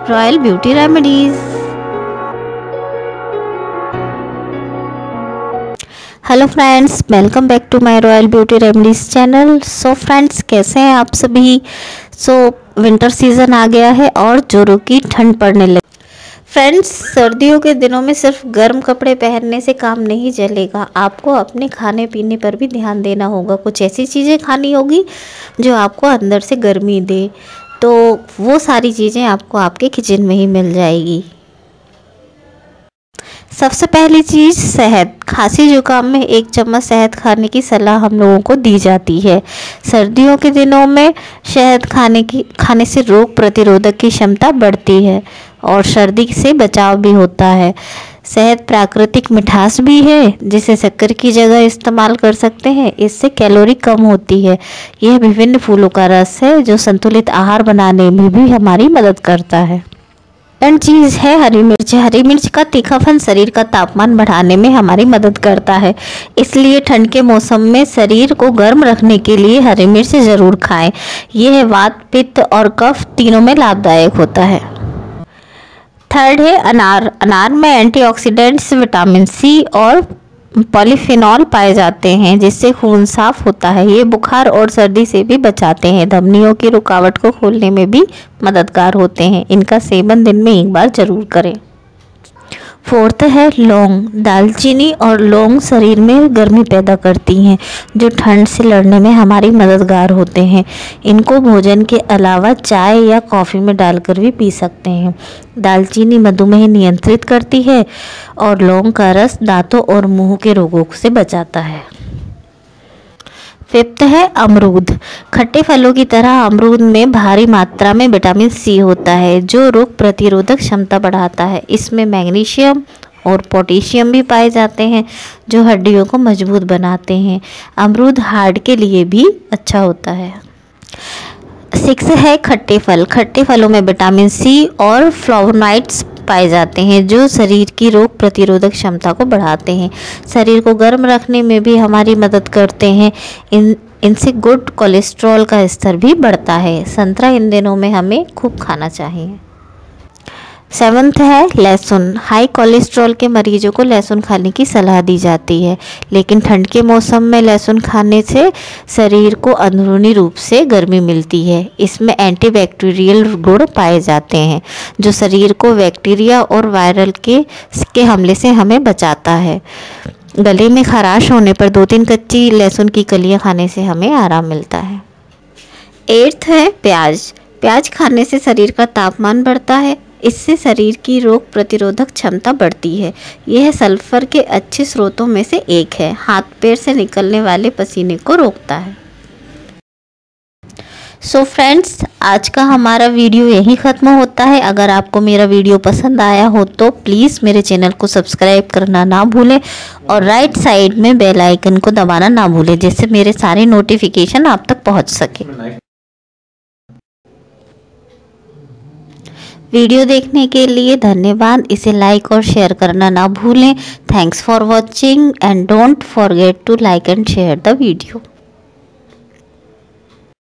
Royal beauty remedies. Hello friends, welcome back to my royal beauty remedies channel. So friends, कैसे हैं आप सभी। Winter season आ गया है और जोरों की ठंड पड़ने लगी। फ्रेंड्स, सर्दियों के दिनों में सिर्फ गर्म कपड़े पहनने से काम नहीं चलेगा, आपको अपने खाने पीने पर भी ध्यान देना होगा। कुछ ऐसी चीज़ें खानी होगी जो आपको अंदर से गर्मी दे, तो वो सारी चीज़ें आपको आपके किचन में ही मिल जाएगी। सबसे पहली चीज़ शहद। खांसी जुकाम में 1 चम्मच शहद खाने की सलाह हम लोगों को दी जाती है। सर्दियों के दिनों में शहद खाने से रोग प्रतिरोधक की क्षमता बढ़ती है और सर्दी से बचाव भी होता है। शहद प्राकृतिक मिठास भी है, जिसे शक्कर की जगह इस्तेमाल कर सकते हैं। इससे कैलोरी कम होती है। यह विभिन्न फूलों का रस है जो संतुलित आहार बनाने में भी हमारी मदद करता है। सेकंड चीज़ है हरी मिर्च। हरी मिर्च का तीखापन शरीर का तापमान बढ़ाने में हमारी मदद करता है, इसलिए ठंड के मौसम में शरीर को गर्म रखने के लिए हरी मिर्च ज़रूर खाएं। यह वात, पित्त और कफ तीनों में लाभदायक होता है। थर्ड है अनार। अनार में एंटीऑक्सीडेंट्स, विटामिन सी और पॉलीफिनॉल पाए जाते हैं, जिससे खून साफ होता है। ये बुखार और सर्दी से भी बचाते हैं। धमनियों की रुकावट को खोलने में भी मददगार होते हैं। इनका सेवन दिन में 1 बार जरूर करें। फोर्थ है लौंग। दालचीनी और लौंग शरीर में गर्मी पैदा करती हैं, जो ठंड से लड़ने में हमारी मददगार होते हैं। इनको भोजन के अलावा चाय या कॉफ़ी में डालकर भी पी सकते हैं। दालचीनी मधुमेह नियंत्रित करती है और लौंग का रस दांतों और मुंह के रोगों से बचाता है। फिफ्थ है अमरूद। खट्टे फलों की तरह अमरूद में भारी मात्रा में विटामिन सी होता है, जो रोग प्रतिरोधक क्षमता बढ़ाता है। इसमें मैग्नीशियम और पोटेशियम भी पाए जाते हैं, जो हड्डियों को मजबूत बनाते हैं। अमरूद हार्ट के लिए भी अच्छा होता है। 6 है खट्टे फल। खट्टे फलों में विटामिन सी और फ्लेवोनॉइड्स पाए जाते हैं, जो शरीर की रोग प्रतिरोधक क्षमता को बढ़ाते हैं। शरीर को गर्म रखने में भी हमारी मदद करते हैं। इनसे गुड कोलेस्ट्रॉल का स्तर भी बढ़ता है। संतरा इन दिनों में हमें खूब खाना चाहिए। 7th है लहसुन। हाई कोलेस्ट्रॉल के मरीजों को लहसुन खाने की सलाह दी जाती है, लेकिन ठंड के मौसम में लहसुन खाने से शरीर को अंदरूनी रूप से गर्मी मिलती है। इसमें एंटीबैक्टीरियल गुण पाए जाते हैं, जो शरीर को बैक्टीरिया और वायरल के हमले से हमें बचाता है। गले में खराश होने पर 2-3 कच्ची लहसुन की कलियां खाने से हमें आराम मिलता है। 8th है प्याज। प्याज खाने से शरीर का तापमान बढ़ता है। इससे शरीर की रोग प्रतिरोधक क्षमता बढ़ती है। यह सल्फर के अच्छे स्रोतों में से एक है। हाथ पैर से निकलने वाले पसीने को रोकता है। सो फ्रेंड्स, आज का हमारा वीडियो यहीं ख़त्म होता है। अगर आपको मेरा वीडियो पसंद आया हो तो प्लीज़ मेरे चैनल को सब्सक्राइब करना ना भूलें और राइट साइड में बेल आइकन को दबाना ना भूलें, जिससे मेरे सारे नोटिफिकेशन आप तक पहुंच सके। वीडियो देखने के लिए धन्यवाद। इसे लाइक और शेयर करना ना भूलें। Thanks for watching and don't forget to like and share the video.